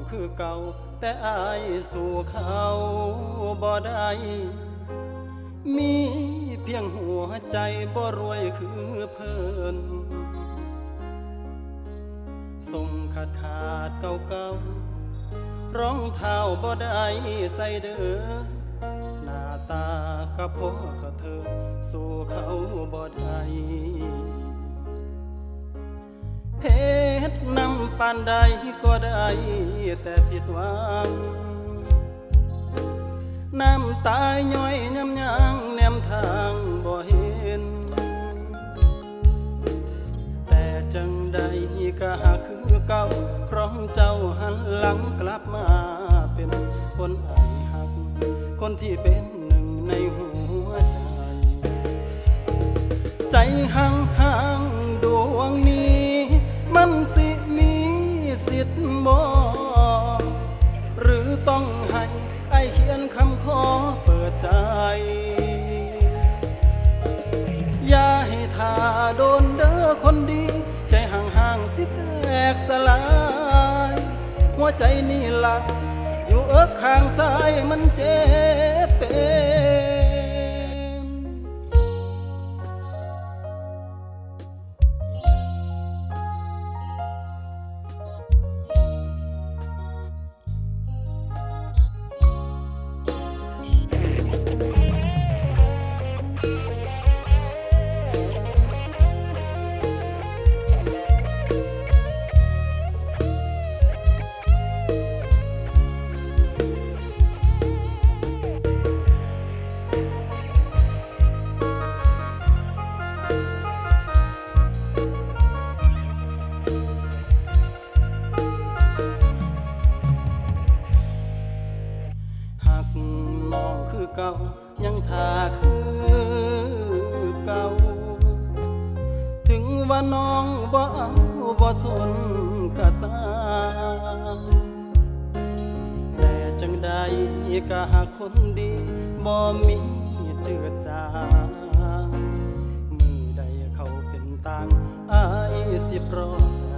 คือเก่าแต่อายสู่เขาบ่ได้มีเพียงหัวใจบ่รวยคือเพิ่นส่งขาดเก่ารองเท้าบ่ได้ใส่เด้อหน้าตากับพ่อกับเธอสู่เขาบ่ได้เฮ็ดนำปานใดก็ได้แต่ผิดหวังน้ำตาย้อยย้ำยางแนมทางบ่เห็นแต่จังใดก็หาคือเก่าเพราะเจ้าหันหลังกลับมาเป็นคนอายหักคนที่เป็นหนึ่งในหัวใจใจห่างดวงนี้มันสิมีสิทธิ์บ่หรือต้องให้ไอ้เขียนคำขอเปิดใจอย่าให้ท่าโดนเด้อคนดีใจห่างสิแตกสลายหัวใจนี่ล่ะอยู่ข้างซ้ายมันเจ็บเป็นเก่ายังท่าคือเก่าถึงว่าน้องบ่เอาบ่สนกะสาแต่จังใดก็หากคนดีบ่มีเจือจางมือใดเขาเป็นต่างอายสิปลอบใจ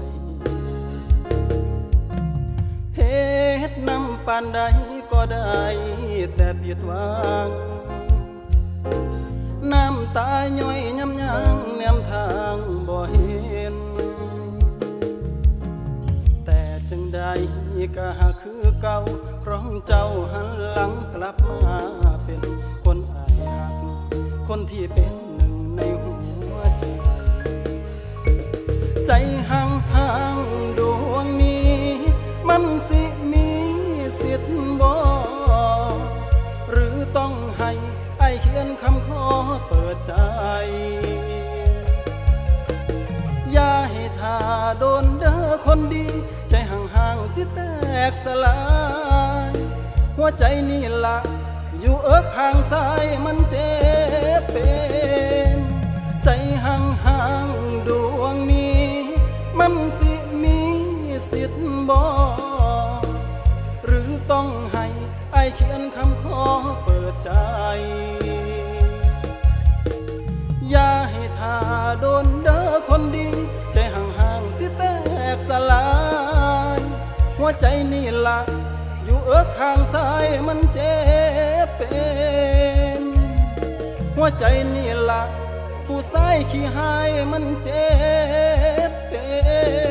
เฮ็ดนำปานใดก็ได้แต่ผิดหวังน้ำตาย้อยย้ำยางแนมทางบ่เห็นแต่จังใดก็หาคือเก่าเพราะเจ้าหันหลังกลับมาเป็นคนอายหักคนที่เป็นหนึ่งในหัวใจใจห่างดวงนี้มันสิมีสิทธิ์บ่หรือต้องให้ไอ้เขียนคำขอเปิดใจอย่าให้ท่าโดนเด้อคนดีใจห่างสิแตกสลายหัวใจนี่ล่ะอยู่ข้างซ้ายมันเจ็บเป็นใจห่างดวงนี้มันสิมีสิทธิ์บ่หรือต้องให้ไอ้เขียนคำขอเปิดใจอย่าให้ท่าโดนเด้อคนดีใจห่างสิแตกสลายหัวใจนี่ล่ะอยู่ข้างซ้ายมันเจ็บเป็นหัวใจนี่ล่ะผู้ชายขี้หายมันเจ็บเป็น